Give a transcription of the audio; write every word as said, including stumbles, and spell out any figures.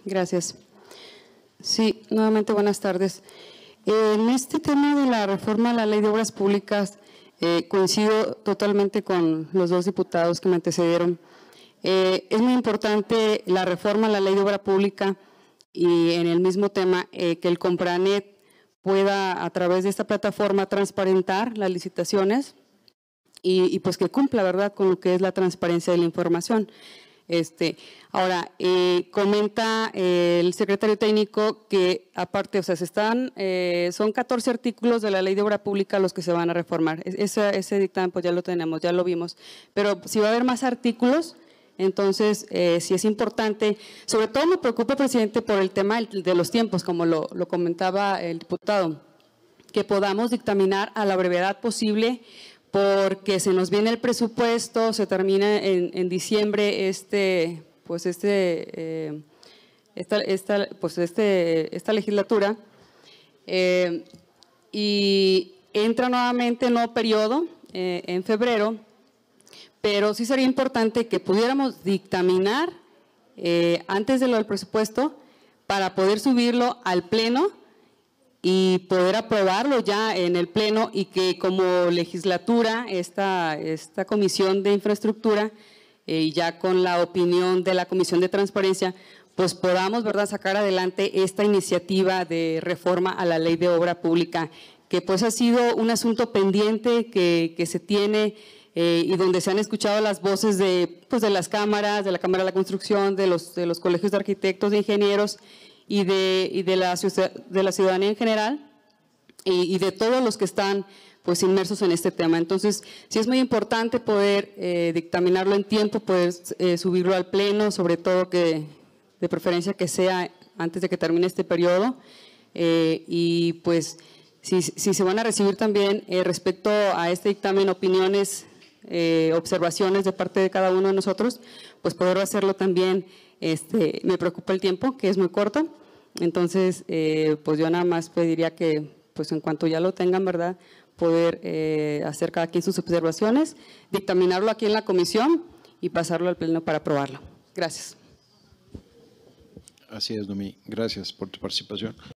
Gracias. Sí, nuevamente buenas tardes. En este tema de la reforma a la Ley de Obras Públicas, eh, coincido totalmente con los dos diputados que me antecedieron. Eh, es muy importante la reforma a la Ley de Obra Pública y en el mismo tema eh, que el Compranet pueda a través de esta plataforma transparentar las licitaciones y, y pues que cumpla, ¿verdad?, con lo que es la transparencia de la información. Este, ahora, eh, comenta eh, el secretario técnico que aparte, o sea, se están, eh, son catorce artículos de la Ley de Obra Pública los que se van a reformar. Ese, ese dictamen pues ya lo tenemos, ya lo vimos, pero si va a haber más artículos, entonces eh, sí es importante. Sobre todo me preocupa, presidente, por el tema de los tiempos, como lo, lo comentaba el diputado, que podamos dictaminar a la brevedad posible, porque se nos viene el presupuesto, se termina en, en diciembre este, pues este, eh, esta, esta, pues este, esta legislatura eh, y entra nuevamente el nuevo periodo eh, en febrero, pero sí sería importante que pudiéramos dictaminar eh, antes de lo del presupuesto para poder subirlo al pleno y poder aprobarlo ya en el pleno y que como legislatura, esta, esta comisión de infraestructura y eh, ya con la opinión de la comisión de transparencia, pues podamos, ¿verdad?, sacar adelante esta iniciativa de reforma a la Ley de Obra Pública, que pues ha sido un asunto pendiente que, que se tiene eh, y donde se han escuchado las voces de, pues, de las cámaras, de la Cámara de la Construcción, de los, de los colegios de arquitectos, de ingenieros, y de, y de, la, de la ciudadanía en general y, y de todos los que están pues inmersos en este tema. Entonces, sí es muy importante poder eh, dictaminarlo en tiempo, poder eh, subirlo al pleno, sobre todo que de preferencia que sea antes de que termine este periodo eh, y pues si, si se van a recibir también eh, respecto a este dictamen opiniones, eh, observaciones de parte de cada uno de nosotros, pues poder hacerlo también. Este, me preocupa el tiempo, que es muy corto. Entonces, eh, pues yo nada más pediría que, pues en cuanto ya lo tengan, ¿verdad?, poder eh, hacer cada quien sus observaciones, dictaminarlo aquí en la comisión y pasarlo al pleno para aprobarlo. Gracias. Así es, Noemí. Gracias por tu participación.